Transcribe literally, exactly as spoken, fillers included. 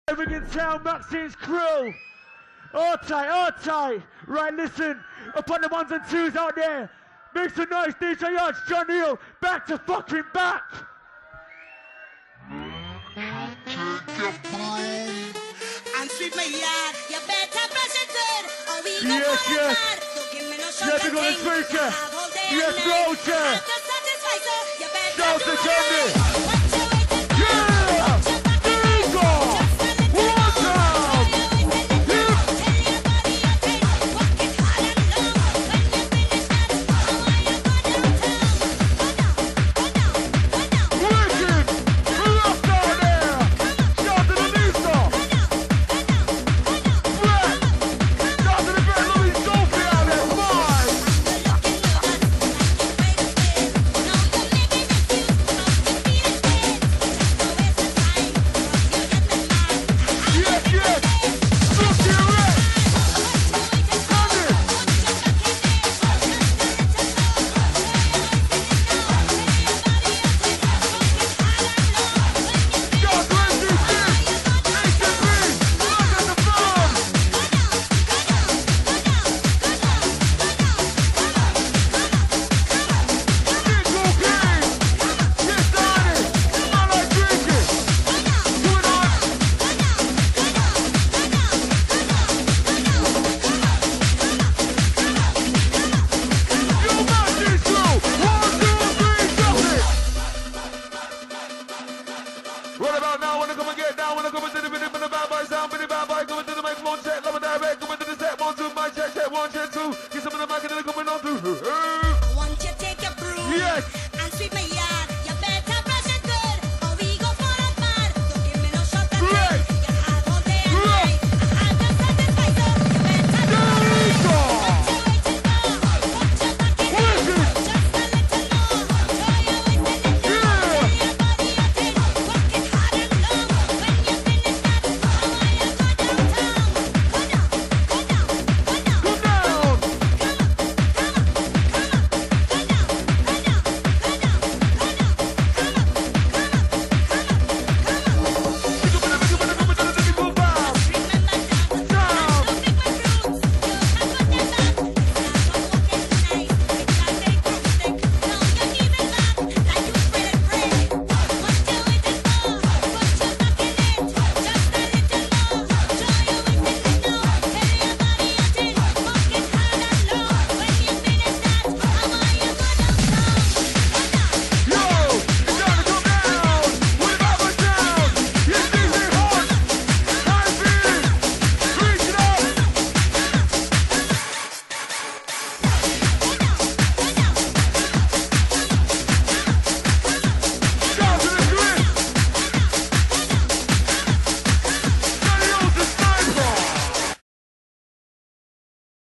Wigan Town, Maxine's crew. All tight, all tight. Right, listen. Upon the ones and twos out there. Make some noise, D J Arch, John Neal. Back to fucking back. And sweep my yard. You better brush it good. Or we go Yes, fall yes. apart. Don't give me no Yes, sugar we got a thing. speaker. I have all day Yes, and Roger. night. I'm just satisfied, so you better Shout do to it Candy. right. What you waiting for? Yeah! Put your back in line. Bingo! Just a little One more. time. Why you waiting little? Tell your body your thing. Walk it hard and long. When you finish that, I want you go downtown. Go down, go down, go down. Wicked! Rock down there! Shout to the Lisa! Brett! Shout to the Brett Louis Sophie out there! Five! Yes, yes! Look here, Red! Come here! Shout to N C C! A C B! Look at the phone! Nico King! Get on it! I like drinking! Do it on! You got this crew! One, two, three, drop it! What about now? Wanna come and get down? Wanna come into the rhythm and the bad boy sound? For the bad boy coming to the microphone, check, love and direct.